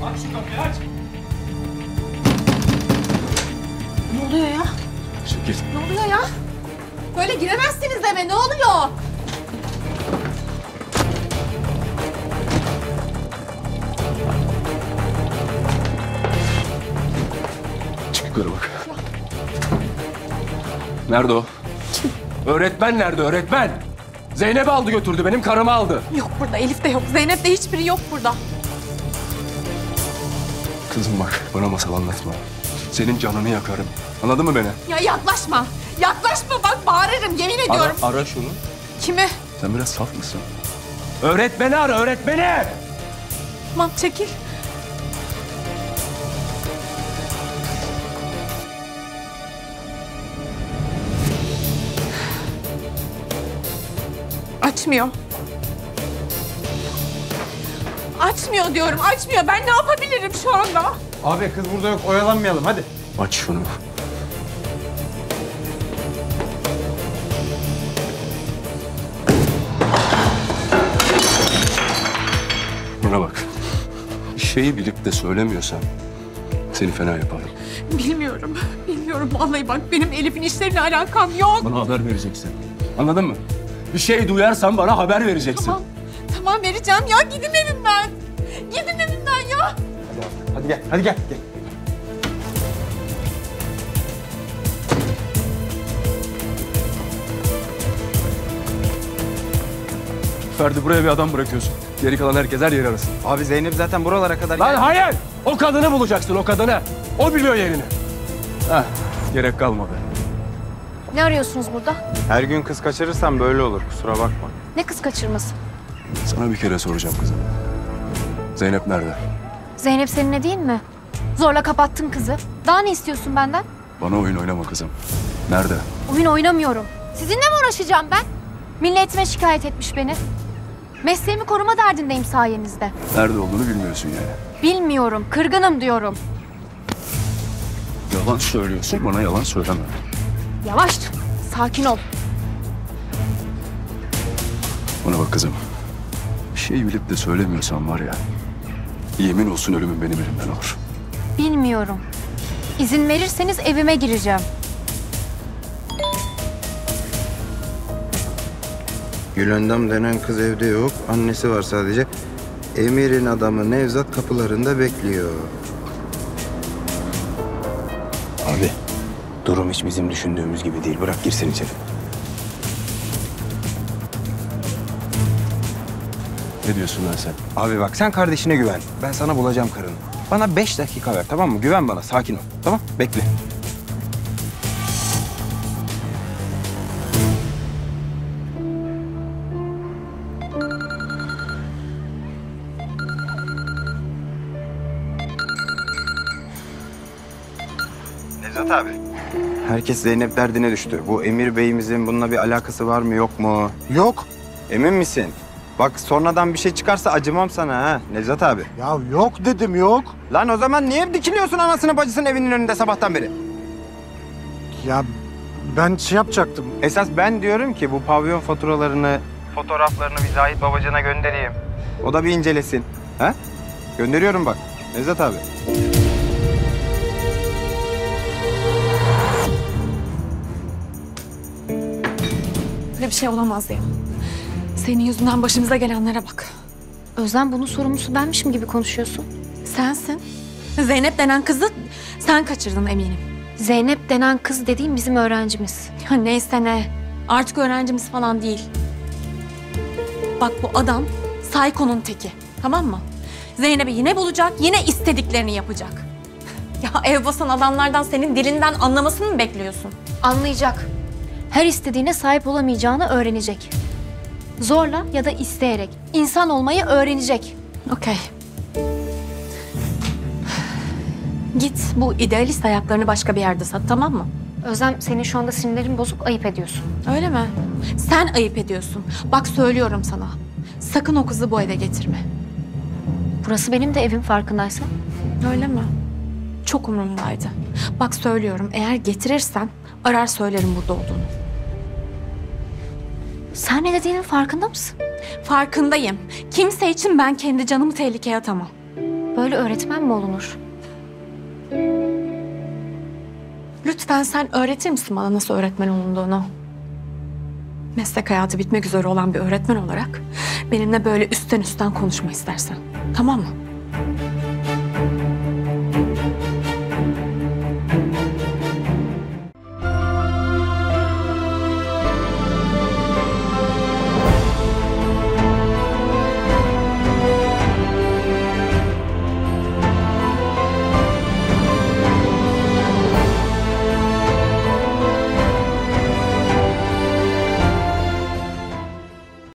Aç şu kapıyı aç. Ne oluyor ya? Çekil. Ne oluyor ya? Böyle giremezsiniz eve, ne oluyor? Çık yukarı bak. Nerede o? Kim? Öğretmen nerede öğretmen? Zeynep aldı götürdü, benim karımı aldı. Yok burada, Elif de yok, Zeynep de hiçbiri yok burada. Kızım bak, bana masal anlatma. Senin canını yakarım. Anladın mı beni? Ya yaklaşma, yaklaşma bak bağırırım yemin ediyorum. Ara şunu. Kimi? Sen biraz saf mısın? Öğretmeni ara, öğretmeni! Tamam çekil. Açmıyor. Açmıyor diyorum, açmıyor. Ben ne yapabilirim şu anda? Abi kız burada yok, oyalanmayalım hadi. Aç şunu. Buna bak. Bir şeyi bilip de söylemiyorsan seni fena yaparım. Bilmiyorum, bilmiyorum. Vallahi bak benim Elif'in işlerine alakam yok. Bana haber vereceksin. Anladın mı? Bir şey duyarsan bana haber vereceksin. Tamam, tamam vereceğim ya. Gidin evimden. Gidin evimden ya. Hadi gel, hadi gel. Gel. Ferdi buraya bir adam bırakıyorsun. Geri kalan herkes her yeri arasın. Abi Zeynep zaten buralara kadar... Lan hayır! O kadını bulacaksın, o kadını. O biliyor yerini. Heh, gerek kalmadı. Ne arıyorsunuz burada? Her gün kız kaçırırsan böyle olur, kusura bakma. Ne kız kaçırması? Sana bir kere soracağım kızım. Zeynep nerede? Zeynep seninle değil mi? Zorla kapattın kızı. Daha ne istiyorsun benden? Bana oyun oynama kızım. Nerede? Oyun oynamıyorum. Sizinle mi uğraşacağım ben? Milletime şikayet etmiş beni. Mesleğimi koruma derdindeyim sayenizde. Nerede olduğunu bilmiyorsun yani. Bilmiyorum, kırgınım diyorum. Yalan söylüyorsun, bana yalan söyleme. Yavaş, sakin ol. Bana bak kızım. Bir şey bilip de söylemiyorsan var ya... yemin olsun ölümün benim elimden olur. Bilmiyorum. İzin verirseniz evime gireceğim. Gülendam denen kız evde yok. Annesi var sadece. Emir'in adamı Nevzat kapılarında bekliyor. Abi, durum hiç bizim düşündüğümüz gibi değil. Bırak girsin içeri. Ne diyorsun lan sen? Abi bak sen kardeşine güven. Ben sana bulacağım karını. Bana 5 dakika ver, tamam mı? Güven bana, sakin ol. Tamam? Bekle. Nevzat abi. Herkes Zeynep derdine düştü. Bu Emir Bey'imizin bununla bir alakası var mı yok mu? Yok. Emin misin? Bak sonradan bir şey çıkarsa acımam sana ha Nevzat abi. Ya yok dedim yok. Lan o zaman niye dikiliyorsun anasını bacısının evinin önünde sabahtan beri? Ya ben şey yapacaktım. Esas ben diyorum ki bu pavyon faturalarını, fotoğraflarını bir Zahit babacığına göndereyim. O da bir incelesin. Ha? Gönderiyorum bak Nevzat abi. Böyle bir şey olamaz ya. Senin yüzünden başımıza gelenlere bak. Özlem bunun sorumlusu benmişim gibi konuşuyorsun. Sensin. Zeynep denen kızı sen kaçırdın eminim. Zeynep denen kız dediğim bizim öğrencimiz. Ya neyse ne. Artık öğrencimiz falan değil. Bak bu adam Sayko'nun teki. Tamam mı? Zeynep'i yine bulacak, yine istediklerini yapacak. Ya ev basan adamlardan senin dilinden anlamasını mı bekliyorsun? Anlayacak. Her istediğine sahip olamayacağını öğrenecek. Zorla ya da isteyerek insan olmayı öğrenecek. Okey. Git bu idealist ayaklarını başka bir yerde sat, tamam mı? Özlem senin şu anda sinirlerin bozuk, ayıp ediyorsun. Öyle mi? Sen ayıp ediyorsun. Bak söylüyorum sana. Sakın o kızı bu eve getirme. Burası benim de evim farkındaysan. Öyle mi? Çok umurumdaydı. Bak söylüyorum, eğer getirirsen arar söylerim burada olduğunu. Sen ne dediğinin farkında mısın? Farkındayım. Kimse için ben kendi canımı tehlikeye atamam. Böyle öğretmen mi olunur? Lütfen sen öğretir misin bana nasıl öğretmen olunduğunu? Meslek hayatı bitmek üzere olan bir öğretmen olarak benimle böyle üstten konuşma istersen. Tamam mı?